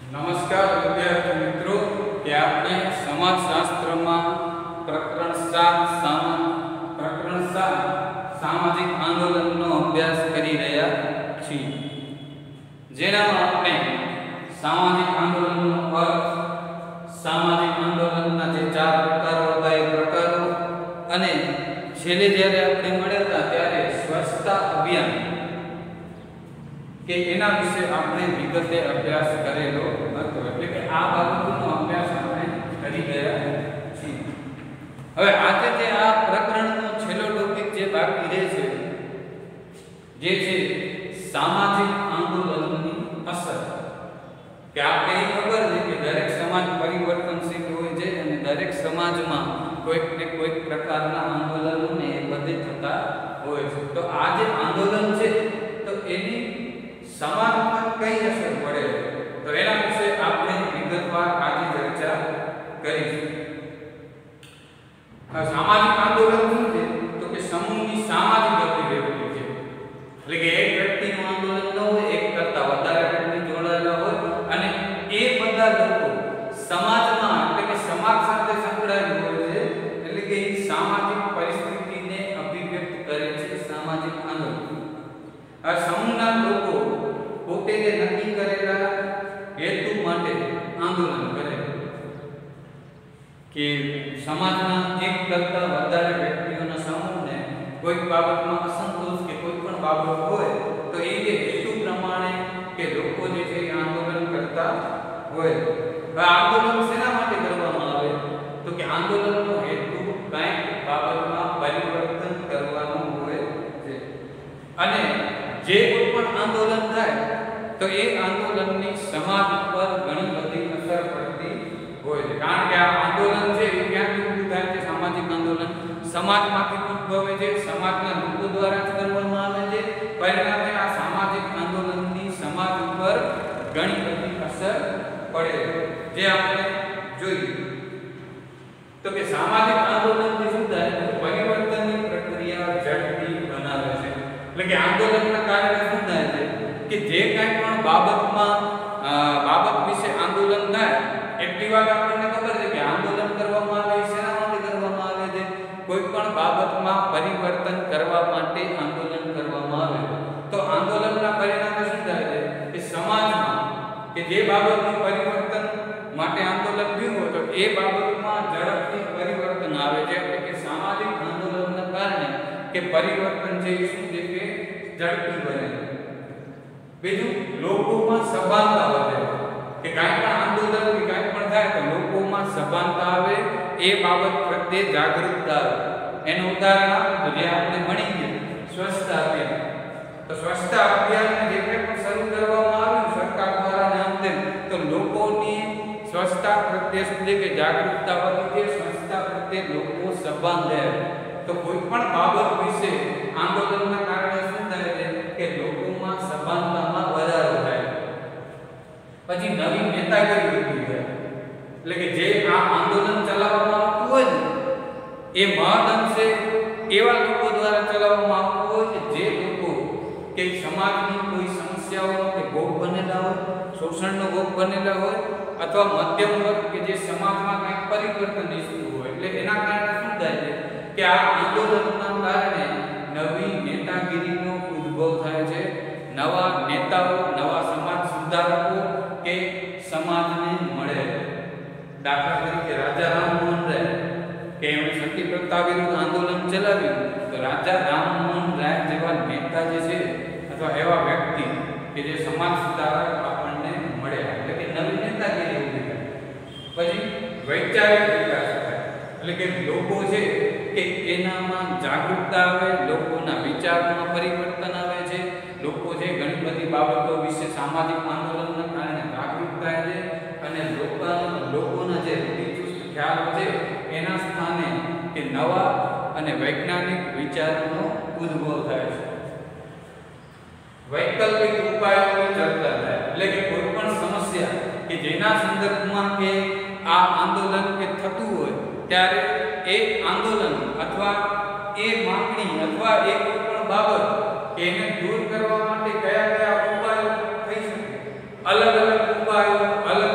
नमस्कार विद्यार्थी मित्रों कि आपने समाजशास्त्र में प्रकरण 7 सामाजिक आंदोलन नो अभ्यास करी रह्या छीए। जेनामां आपणे सामाजिक आंदोलन नो अर्थ, सामाजिक आंदोलनना जे 4 प्रकारो हता ए प्रकारो अने छेल्ले ज्यारे आपणे मळ्या हता त्यारे स्वच्छता अभियान के एना विषे आपणे विगते अभ्यास करेलो हतो। એટલે કે આ બાબતનો અભ્યાસ આપણે કરી ગયા છીએ। હવે આજે જે આ પ્રકરણનો છેલ્લો ટોપિક જે બાકી રહે છે જે છે સામાજિક આંદોલનની અસર। કે આપણે એ ખબર છે કે દરેક સમાજ પરિવર્તનશીલ હોય છે અને દરેક સમાજમાં કોઈક ને કોઈક પ્રકારના આંદોલનોને એ બધે થતા હોય છે। તો આ જે આંદોલન છે તો એની समाज पर कई असर पड़े तो एना विषय आपने विगतवार आज चर्चा करी। सामाजिक आंदोलन शुं छे तो के समूहनी सामाजिक अभिव्यक्ति छे। એટલે કે એક વ્યક્તિનું આંદોલન ન હોય, એક કરતા વધારે વ્યક્તિ જોડાયેલા હોય અને એ બધા લોકો સમાજમાં એટલે કે સમાજ સાથે સંકળાયેલા હોય છે એટલે કે એ સામાજિક પરિસ્થિતિને અભિવ્યક્ત કરે છે સામાજિક આંદોલન। આ સમૂહના લોકો પોતે જે નક્કી કરેલા હેતુ માટે આંદોલન કરે કે સમાજના એક કરતા વધારે વ્યક્તિઓના સમૂહને કોઈ બાબતમાં અસંતોષ કે કોઈ પણ બાબત હોય તો એ જે હેતુ પ્રમાણે કે લોકો જે છે આંદોલન કરતા હોય। આંદોલન શેના માટે કરવામાં આવે તો કે આંદોલનનો હેતુ કંઈક બાબતમાં પરિવર્તન કરવાનો હોય છે અને જે કોઈ પણ આંદોલન થાય तो ये आंदोलन समाज पर घणी बधी असर पड़ती होय छे। कारण के आ आंदोलन छे ए क्यांथी ऊभुं थाय छे? सामाजिक आंदोलन समाजमांथी उद्भवे छे, समाजना लोको द्वारा ज करवामां आवे छे। परिणामे आ सामाजिक आंदोलननी समाज पर घणी बधी असर पड़े जे आपणे जोईए। तो के सामाजिक आंदोलनथी शुं थाय? परिवर्तननी प्रक्रिया झड़पी बनावे छे। એટલે કે આંદોલનના કારણે શું થાય છે કે જે કાંઈ પણ બાબત વિશે આંદોલન થાય એટલી વાત આપણને ખબર છે કે આંદોલન કરવામાં આવે શેના માટે કરવામાં આવે છે? કોઈ પણ બાબતમાં પરિવર્તન કરવા માટે આંદોલન કરવામાં આવે તો આંદોલનના પરિણામે શું થાય છે કે સમાજમાં કે જે બાબતનું પરિવર્તન માટે આંદોલન થયું હોય તો એ બાબતમાં ઝડપથી પરિવર્તન આવે છે। એટલે કે સામાજિક આંદોલનના કારણે કે પરિવર્તન છે એ શું છે કે ઝડપી બને। બીજું લોકોમાં સભાનતા વધે કે કાંઈ પણ આંદોલન કે કાંઈ પણ થાય તો લોકોમાં સભાનતા આવે, એ બાબત પ્રત્યે જાગૃતતા આવે। એનું ઉદાહરણ આપું તો જે આપણે ભણી ગયા સ્વચ્છતા અભિયાન। તો સ્વચ્છતા અભિયાનને જે કંઈ પણ શરૂ કરવામાં આવ્યું સરકાર દ્વારા ને આમ તેમ તો લોકોની સ્વચ્છતા પ્રત્યે સુધી કે જાગૃતતા વધી છે, સ્વચ્છતા પ્રત્યે લોકો સભાન રહે। તો કોઈ પણ બાબત વિશે આંદોલનના કારણે શું થાય છે કે લોકોમાં સભાનતામાં વધારો થાય। પછી નવી નેતાગીરી ઉભી થાય એટલે કે જે આ આંદોલન ચલાવવામાં આવતું હોય ને એ મહદઅંશે એવા લોકો દ્વારા ચલાવવામાં આવતું હોય કે જે લોકો કે સમાજની કોઈ સમસ્યાઓનો કે ભોગ બનેલા હોય, શોષણનો ભોગ બનેલા હોય અથવા મધ્યમ વર્ગ કે જે સમાજમાં કંઈક પરિવર્તન ઈચ્છતું હોય। એટલે એના કારણે શું થાય છે કે આ આંદોલનના કારણે નવી નેતાગીરીનો ઉદ્ભવ થાય છે। નવા નેતાઓ, નવા સમાજ સુધારકો કે સમાજને મળે। દાખલા તરીકે રાજા રામમોહન રાય કે એમણે સતી પ્રથા વિરુદ્ધ આંદોલન ચલાવ્યું તો રાજા રામમોહન રાય જેવા નેતા જે છે અથવા એવા વ્યક્તિ કે જે સમાજ સુધારક આપણને મળ્યા એટલે કે નવી નેતાગીરી ઊભી થાય। પછી વૈચારિક વિકાસ થાય એટલે કે લોકો છે કે એનામાં જાગૃતતા આવે, લોકોના વિચારોમાં પરિવર્તન આવે છે, લોકો છે ઘણી બધી બાબતો વિશે સામાજિક આંદોલનના કારણે જાગૃત થાય છે અને લોકોના જે રૂઢિચુસ્ત ખ્યાલો છે એના સ્થાને કે નવા અને વૈજ્ઞાનિક વિચારોનો ઉદ્ભવ થાય છે। વૈકલ્પિક ઉપાયોની ચર્ચા થાય એટલે કે કોઈ પણ સમસ્યા કે જેના સંદર્ભમાં કે આ આંદોલન કે થતું હોય ત્યારે એ આંદોલન અથવા એ માંગણી અથવા એ કોઈ પણ બાબત કે એને દૂર કરવા માટે કયા કયા ઉપાયો થઈ શકે, અલગ અલગ ઉપાયો, અલગ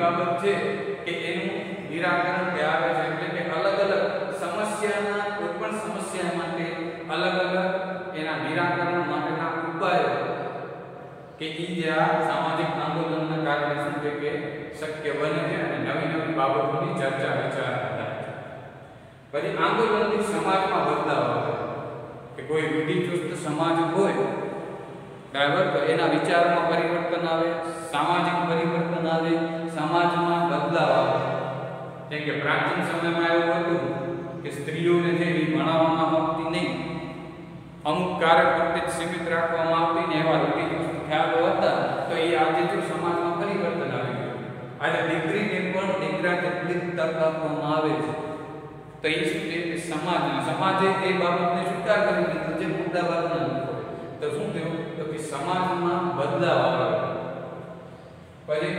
બાબત છે કે એનું નિરાકરણ કે આવે છે, એટલે કે અલગ અલગ સમસ્યાના કોઈ પણ સમસ્યા માટે અલગ અલગ એના નિરાકરણ માટેના ઉપાયો કે જે આ સામાજિક આંદોલનના કારણે શું છે કે શક્ય બને છે અને નવી નવી બાબતોની ચર્ચા વિચારણા થાય છે. પછી આંદોલનથી સમાજમાં બદલાવ આવે કે કોઈ રૂઢિચુસ્ત સમાજ હોય બરાબર, તો એના વિચારમાં પરિવર્તન આવે, સામાજિક પરિવર્તન આવે, સમાજમાં બદલાવ આવે. જેમ કે પ્રાચીન સમયમાં એવું હતું કે સ્ત્રીઓને જે ભણાવવામાં આવતી નહીં, અમુક કાર્ય પૂરતી જ સીમિત રાખવામાં આવતી ને એવા રૂઢિચુસ્ત ખ્યાલો હતા, તો એ આજે જો સમાજમાં પરિવર્તન આવી ગયું. આજે દીકરીને પણ દીકરા જેટલી તક આપવામાં આવે છે, તો એ શું છે કે સમાજે એ બાબતને સ્વીકાર કરી લીધો જે મોટા ભાગના લોકો. તો શું થયું તો કે સમાજમાં બદલાવ આવ્યો. પછી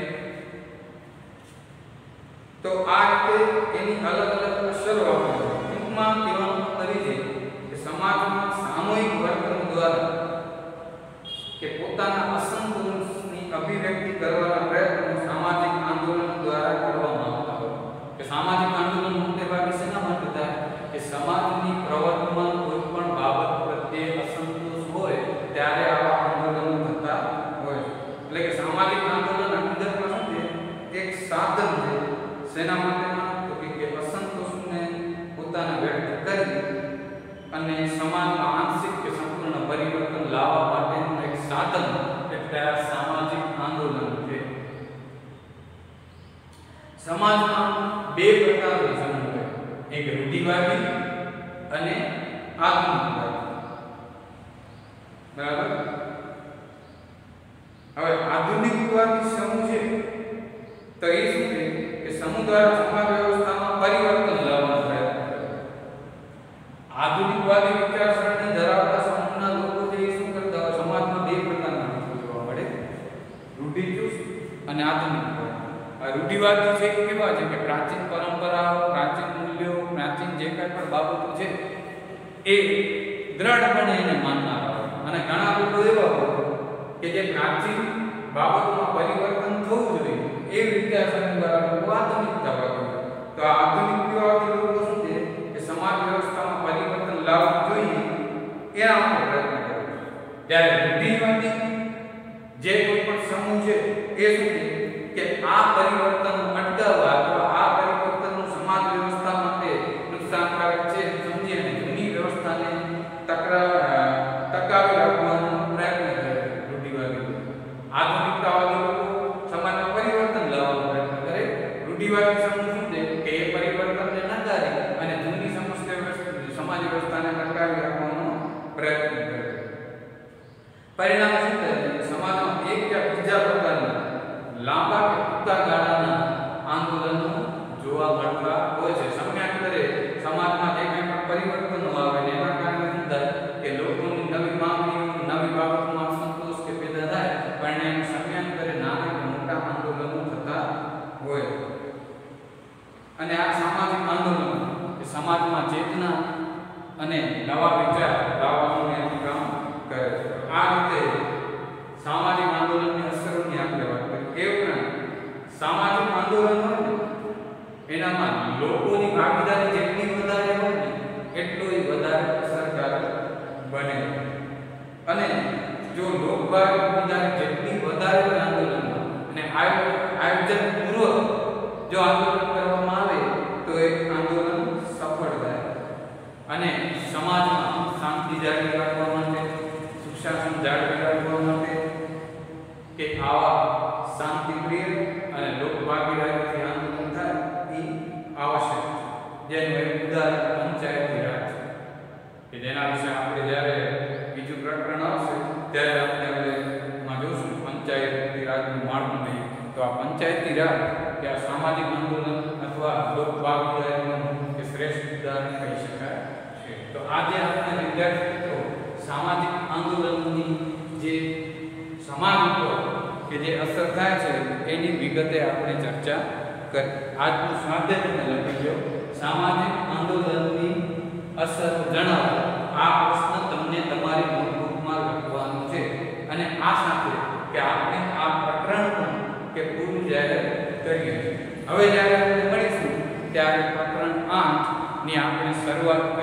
તો આ રીતે એની અલગ અલગ અસરો આવે છે. ટૂંકમાં કહેવાનું તરીકે કે સમાજમાં સામૂહિક વર્તન દ્વારા કે પોતાના અસંતોષની અભિવ્યક્તિ કરવાના પ્રયત્નો સામાજિક આંદોલન દ્વારા કરવામાં આવતા હોય. કે સામાજિક આંદોલન મોટે ભાગે શેના માટે થાય કે સમાજની પ્રવર્તમાન કોઈ પણ બાબત પ્રત્યે અસંતોષ હોય ત્યારે આવા આંદોલનો થતા હોય. એટલે કે સામાજિક આંદોલન હકીકતમાં શું છે, એક સાધન છે શેના માટેના તો કે અસંતોષને પોતાને વ્યક્ત કરી અને સમાજમાં આંશિક કે સંપૂર્ણ પરિવર્તન લાવવા માટેનું એક સાધન એટલે આ સામાજિક આંદોલન છે. સમાજમાં બે પ્રકારના સમૂહ હોય, એક રૂઢિવાદી અને આધુનિકવાદી. બરાબર. હવે આધુનિકવાદી સમૂહ છે તો એ શું છે કે સમૂહ દ્વારા સમાજ વ્યવસ્થામાં પરિવર્તન લાવવાનો પ્રયત્ન કરે. આધુનિકવાદી વિચારસરણી ધરાવતા સમૂહના લોકો જે શું કરતા હોય, સમાજમાં બે પ્રકારના લોકો જોવા મળે, રૂઢિચુસ્ત અને આધુનિકવાદી. આ રૂઢિવાદી છે એ કેવા છે કે પ્રાચીન પરંપરાઓ, પ્રાચીન મૂલ્યો, પ્રાચીન જે કંઈ પણ બાબતો છે એ દ્રઢપણે એને માનનારા હોય. અને ઘણા લોકો એવા હોય કે જે પ્રાચીન બાબતોમાં પરિવર્તન થવું જોઈએ એ વિચારસરણી દ્વારા લોકો આધુનિકતાવાદી હોય. તો આ આધુનિકતાવાદી લોકો શું છે કે સમાજ વ્યવસ્થામાં પરિવર્તન લાવવું જોઈએ એના માટે પ્રયત્ન કરે છે. જ્યારે રૂઢિવાદી જે કોઈ પણ સમૂહ છે એ શું છે કે આ પરિવર્તન અટકાવવા અથવા આ પરિવર્તનનું સમાજ વ્યવસ્થા માટે નુકસાનકારક છે સમજી અને જૂની વ્યવસ્થાને ટકાવી રાખવાનો પ્રયત્ન કરે છે. રૂઢિવાદી આધુનિકતાવાદી લોકો સમાજમાં પરિવર્તન લાવવાનો પ્રયત્ન કરે. રૂઢિવાદી સમૂહ શું છે કે એ પરિવર્તનને નકારી અને જૂની સમાજ વ્યવસ્થાને ટકાવી રાખવાનો પ્રયત્ન કરે. પરિણામ શું થાય કે સમાજમાં એક કે બીજા પ્રકારના લાંબા કે ટૂંકા ગાળાના આંદોલનો જોવા મળતા હોય છે. સમયાંતરે સમાજમાં જે કંઈ પણ પરિવર્તનો આવે ને એના કારણે શું થાય કે લોકોની નવી માંગણીઓ, નવી બાબતોમાં સંતોષ કે પેદા થાય, પણ સમયાંતરે નાના કે મોટા આંદોલનો થતા હોય. અને આ સામાજિક આંદોલનો એ સમાજમાં ચેતના અને નવા વિચાર લાવવાનું કામ કરે છે. આ રીતે સામાજિક આંદોલનની અસરોની આપણે વાત કરીએ. એ ઉપરાંત સામાજિક આંદોલન હોય ને એનામાં લોકોની ભાગીદારી જેટલી વધારે હોય ને એટલું વધારે અસરકારક બને. અને જો લોકભાગીદારી જેટલી વધારે હોય આંદોલનમાં અને આયોજનપૂર્વક જો આંદોલન કરવામાં આવે તો એ આંદોલન સફળ થાય. અને સમાજમાં શાંતિ જાળવી રાખવા માટે, સુશાસન જાળવી રાખવા માટે કે આવા શાંતિપ્રિય અને લોકભાગીદારીથી આંદોલન થાય એ આવશ્યક છે. જેનું એક ઉદાહરણ પંચાયતી રાજ છે કે જેના વિશે આપણે જ્યારે બીજું પ્રકરણ આવશે ત્યારે આપણે એમાં જોશું પંચાયતી રાજનું માળખું નહીં. તો આ પંચાયતી રાજ કે આ સામાજિક આંદોલન અથવા લોકભાગીદારીનું કે શ્રેષ્ઠ ઉદાહરણ કહી શકાય છે. તો આજે આપણે વિદ્યાર્થી મિત્રો સામાજિક આંદોલનની જે સમાજ ઉપર કે જે અસર થાય છે એની વિગતે આપણે ચર્ચા કરી. આજનું સ્વાધ્યાય તમે લખી લો, સામાજિક આંદોલનની અસર જણાવો. આ પ્રશ્ન તમને તમારી નોટબુકમાં લખવાનો છે. અને આ સાથે કે આપણે આ પ્રકરણ પણ કે પૂરું જાહેર કરીએ. હવે જ્યારે આપણે મળીશું ત્યારે પ્રકરણ 8 ની આપણે શરૂઆત